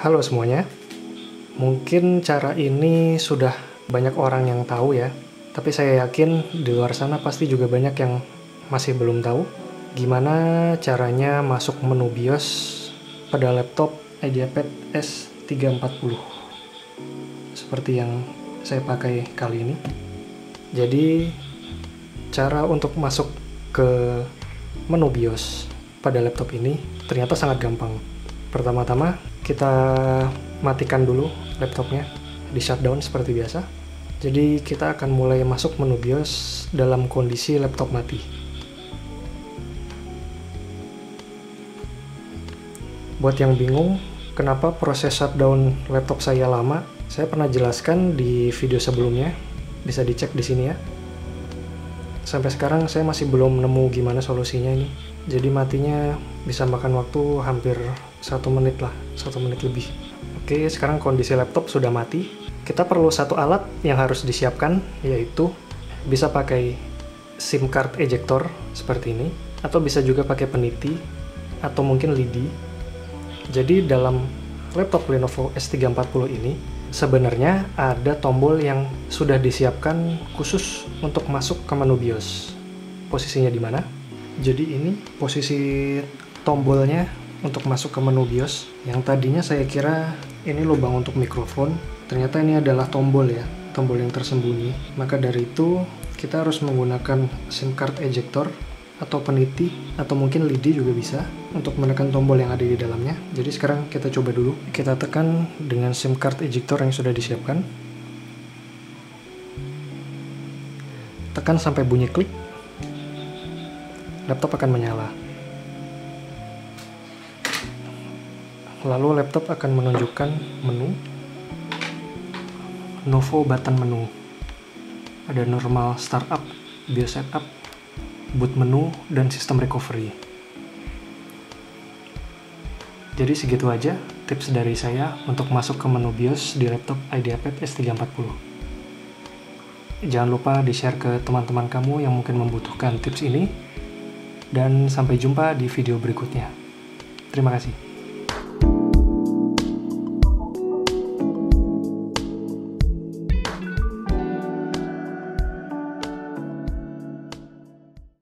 Halo semuanya, mungkin cara ini sudah banyak orang yang tahu ya, tapi saya yakin di luar sana pasti juga banyak yang masih belum tahu gimana caranya masuk menu BIOS pada laptop IdeaPad S340 seperti yang saya pakai kali ini. Jadi cara untuk masuk ke menu BIOS pada laptop ini ternyata sangat gampang. Pertama-tama kita matikan dulu laptopnya, di shutdown seperti biasa. Jadi kita akan mulai masuk menu BIOS dalam kondisi laptop mati. Buat yang bingung kenapa proses shutdown laptop saya lama, saya pernah jelaskan di video sebelumnya, bisa dicek di sini ya. Sampai sekarang saya masih belum nemu gimana solusinya ini. Jadi matinya bisa makan waktu hampir 1 menit lah, 1 menit lebih. Oke, sekarang kondisi laptop sudah mati. Kita perlu satu alat yang harus disiapkan, yaitu bisa pakai SIM card ejector seperti ini, atau bisa juga pakai peniti, atau mungkin lidi. Jadi dalam laptop Lenovo S340 ini, sebenarnya ada tombol yang sudah disiapkan khusus untuk masuk ke menu BIOS. Posisinya di mana? Jadi ini posisi tombolnya untuk masuk ke menu BIOS. Yang tadinya saya kira ini lubang untuk mikrofon, ternyata ini adalah tombol ya, tombol yang tersembunyi. Maka dari itu kita harus menggunakan SIM card ejector atau peniti, atau mungkin lidi juga bisa untuk menekan tombol yang ada di dalamnya. Jadi sekarang kita coba dulu. Kita tekan dengan SIM card ejector yang sudah disiapkan. Tekan sampai bunyi klik. Laptop akan menyala. Lalu laptop akan menunjukkan menu Novo button menu. Ada normal startup, BIOS setup, boot menu, dan sistem recovery. Jadi segitu aja tips dari saya untuk masuk ke menu BIOS di laptop IdeaPad S340. Jangan lupa di-share ke teman-teman kamu yang mungkin membutuhkan tips ini. Dan sampai jumpa di video berikutnya. Terima kasih.